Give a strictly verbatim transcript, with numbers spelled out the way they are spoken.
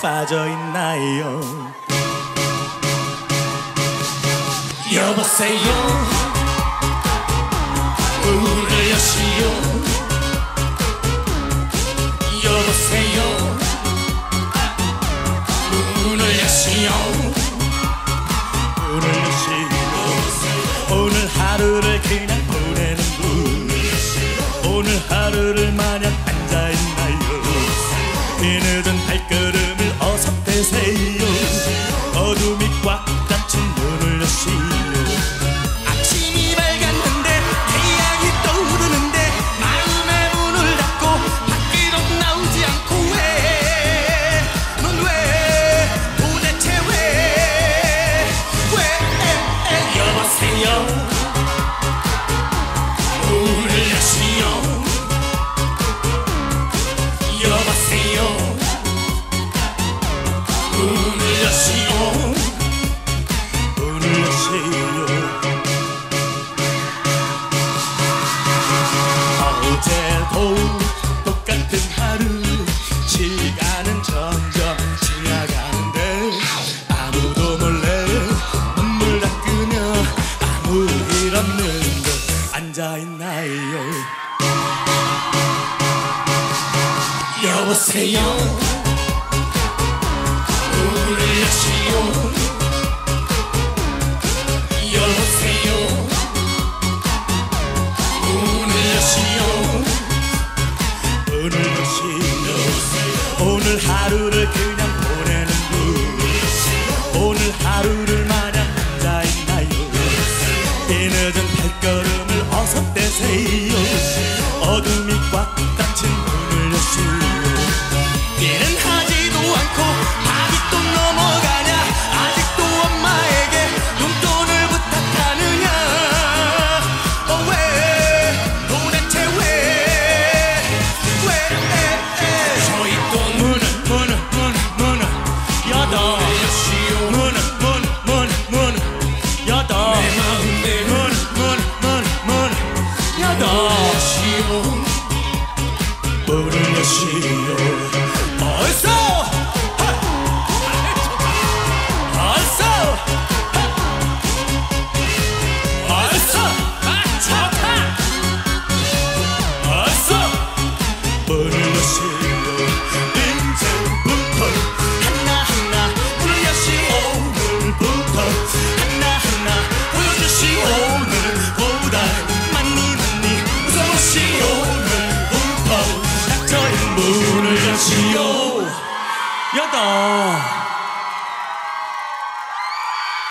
빠져있나요? 여보세요, 문을 여시오. 여보세요, 문을 여시오. 문을 여시오. 오늘 하루를 그냥 보내는 분, 오늘 하루를 마냥 앉아있나요? 이 늦은 발걸음을 어서 떼세요. 어둠이 꽉 닫힌 문을 여시오. 아침이 밝았는데 태양이 떠오르는데 마음의 문을 닫고 밖으로 나오지 않고 왜? 넌 왜? 도대체 왜? 왜? 여보세요, 문을 여시오. 여보세요, 문을 여시오. 문을 여시오. 어제도 똑같은 하루, 시간은 점점 지나가는데 아무도 몰래 눈물 닦으며 아무 일 없는 듯 앉아있나요? 여보세요, 문을 여시오. 여보세요, 문을 여시오. 문을 여시오. 오늘 하루를 그냥 보내는 분, 오늘 하루를 마냥 앉아있나요? 이 늦은 발걸음을 어서 떼세요. 어둠이 꽉 닫힌 문을 여시오. 일은 하지도 않고 밥이 또 넘어가냐? 아직도 엄마에게 용돈을 부탁하느냐? 어, 왜? 도대체 왜? 왜? 저희 또 문을 문을 문을 문을 여덟. 문을 문을 문을 문을 여덟. 내 마음 내 문을 문을 문을 문을 여덟. 문을 여시오. 어서! 어서! 어서! 좋다! 어서! 문을 여시오. 이제부터 하나하나 문을 여시오. 오늘부터 하나하나 보여주시오. 오늘보다 많이 많이 웃어보시오. 오늘부터 닥쳐인 문을 여시오. 여덟.